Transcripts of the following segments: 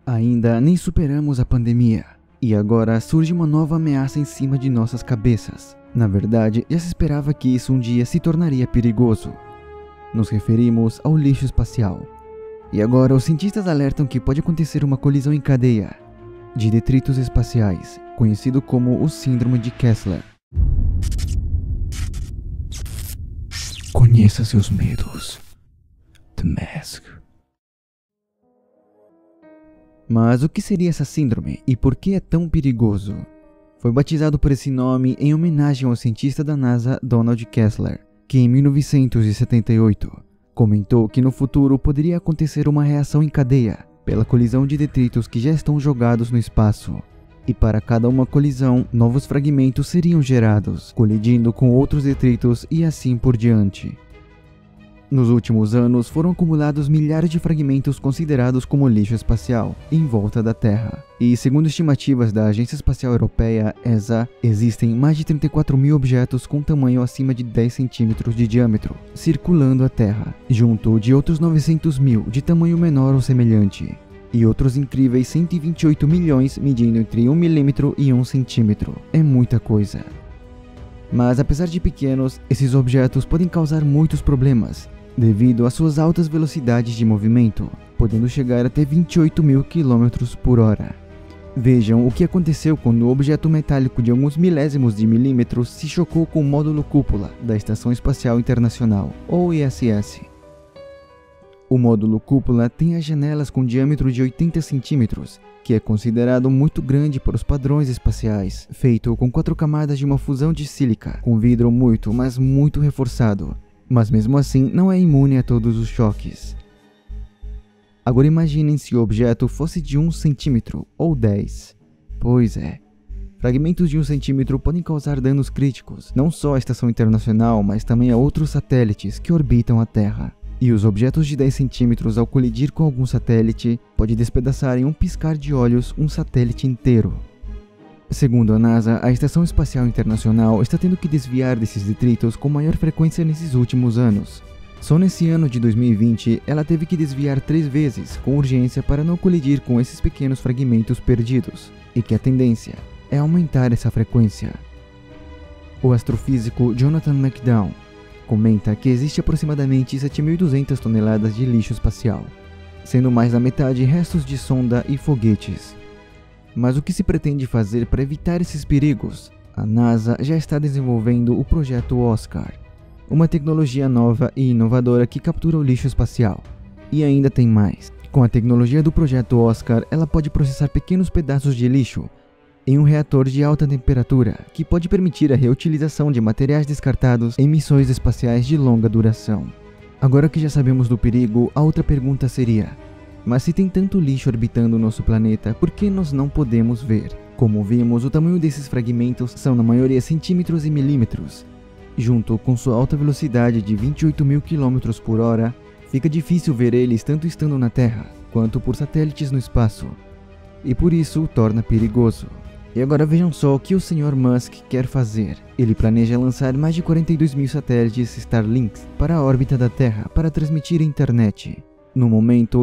Ainda nem superamos a pandemia, e agora surge uma nova ameaça em cima de nossas cabeças. Na verdade, já se esperava que isso um dia se tornaria perigoso. Nos referimos ao lixo espacial. E agora os cientistas alertam que pode acontecer uma colisão em cadeia de detritos espaciais, conhecido como o Síndrome de Kessler. Conheça seus medos. The Mask. Mas o que seria essa síndrome e por que é tão perigoso? Foi batizado por esse nome em homenagem ao cientista da NASA Donald Kessler, que em 1978 comentou que no futuro poderia acontecer uma reação em cadeia pela colisão de detritos que já estão jogados no espaço. E para cada uma colisão, novos fragmentos seriam gerados, colidindo com outros detritos e assim por diante. Nos últimos anos, foram acumulados milhares de fragmentos considerados como lixo espacial em volta da Terra. E, segundo estimativas da Agência Espacial Europeia, ESA, existem mais de 34 mil objetos com tamanho acima de 10 centímetros de diâmetro, circulando a Terra, junto de outros 900 mil de tamanho menor ou semelhante, e outros incríveis 128 milhões medindo entre 1 milímetro e 1 centímetro. É muita coisa. Mas, apesar de pequenos, esses objetos podem causar muitos problemas, devido às suas altas velocidades de movimento, podendo chegar até 28 mil km por hora. Vejam o que aconteceu quando o objeto metálico de alguns milésimos de milímetros se chocou com o módulo cúpula da Estação Espacial Internacional, ou ISS. O módulo cúpula tem as janelas com diâmetro de 80 centímetros, que é considerado muito grande para os padrões espaciais, feito com 4 camadas de uma fusão de sílica, com vidro muito, mas muito reforçado. Mas mesmo assim não é imune a todos os choques. Agora imaginem se o objeto fosse de 1 centímetro ou 10. Pois é, fragmentos de 1 centímetro podem causar danos críticos, não só à Estação Internacional, mas também a outros satélites que orbitam a Terra. E os objetos de 10 centímetros ao colidir com algum satélite, pode despedaçar em um piscar de olhos um satélite inteiro. Segundo a NASA, a Estação Espacial Internacional está tendo que desviar desses detritos com maior frequência nesses últimos anos. Só nesse ano de 2020, ela teve que desviar 3 vezes, com urgência para não colidir com esses pequenos fragmentos perdidos, e que a tendência é aumentar essa frequência. O astrofísico Jonathan McDowell comenta que existe aproximadamente 7.200 toneladas de lixo espacial, sendo mais da metade restos de sonda e foguetes. Mas o que se pretende fazer para evitar esses perigos? A NASA já está desenvolvendo o projeto Oscar, uma tecnologia nova e inovadora que captura o lixo espacial. E ainda tem mais. Com a tecnologia do projeto Oscar, ela pode processar pequenos pedaços de lixo em um reator de alta temperatura, que pode permitir a reutilização de materiais descartados em missões espaciais de longa duração. Agora que já sabemos do perigo, a outra pergunta seria: mas se tem tanto lixo orbitando o nosso planeta, por que nós não podemos ver? Como vimos, o tamanho desses fragmentos são na maioria centímetros e milímetros. Junto com sua alta velocidade de 28 mil km por hora, fica difícil ver eles tanto estando na Terra, quanto por satélites no espaço. E por isso o torna perigoso. E agora vejam só o que o Sr. Musk quer fazer. Ele planeja lançar mais de 42 mil satélites Starlinks para a órbita da Terra para transmitir a internet. No momento,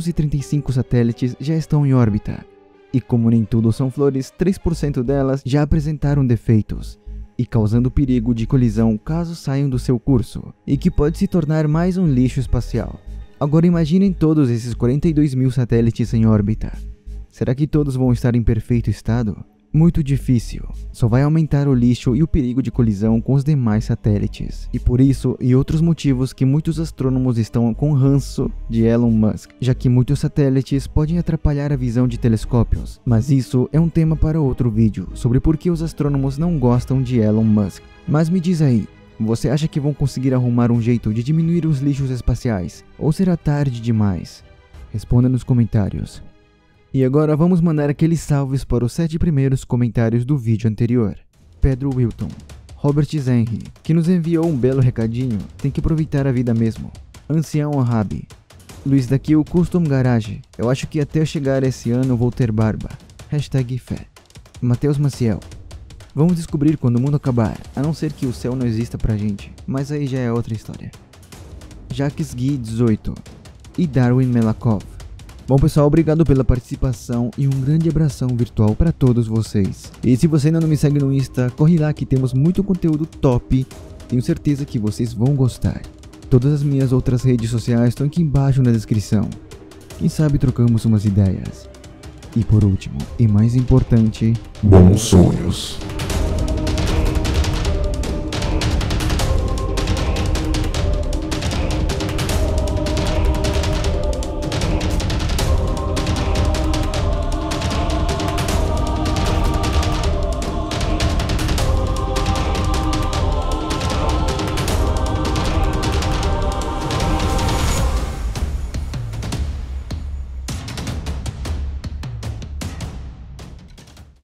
835 satélites já estão em órbita, e como nem tudo são flores, 3% delas já apresentaram defeitos, e causando perigo de colisão caso saiam do seu curso, e que pode se tornar mais um lixo espacial. Agora imaginem todos esses 42 mil satélites em órbita. Será que todos vão estar em perfeito estado? Muito difícil. Só vai aumentar o lixo e o perigo de colisão com os demais satélites. E por isso e outros motivos que muitos astrônomos estão com ranço de Elon Musk, já que muitos satélites podem atrapalhar a visão de telescópios. Mas isso é um tema para outro vídeo, sobre por que os astrônomos não gostam de Elon Musk. Mas me diz aí, você acha que vão conseguir arrumar um jeito de diminuir os lixos espaciais? Ou será tarde demais? Responda nos comentários. E agora vamos mandar aqueles salves para os 7 primeiros comentários do vídeo anterior. Pedro Wilton, Robert Zenri, que nos enviou um belo recadinho, tem que aproveitar a vida mesmo. Ancião Arabi, Luiz da Kill Custom Garage, eu acho que até chegar esse ano vou ter barba. Hashtag fé. Matheus Maciel, vamos descobrir quando o mundo acabar, a não ser que o céu não exista pra gente, mas aí já é outra história. Jacques Gui 18 e Darwin Melakov. Bom pessoal, obrigado pela participação e um grande abração virtual para todos vocês. E se você ainda não me segue no Insta, corre lá que temos muito conteúdo top, tenho certeza que vocês vão gostar. Todas as minhas outras redes sociais estão aqui embaixo na descrição. Quem sabe trocamos umas ideias. E por último, e mais importante, bons sonhos.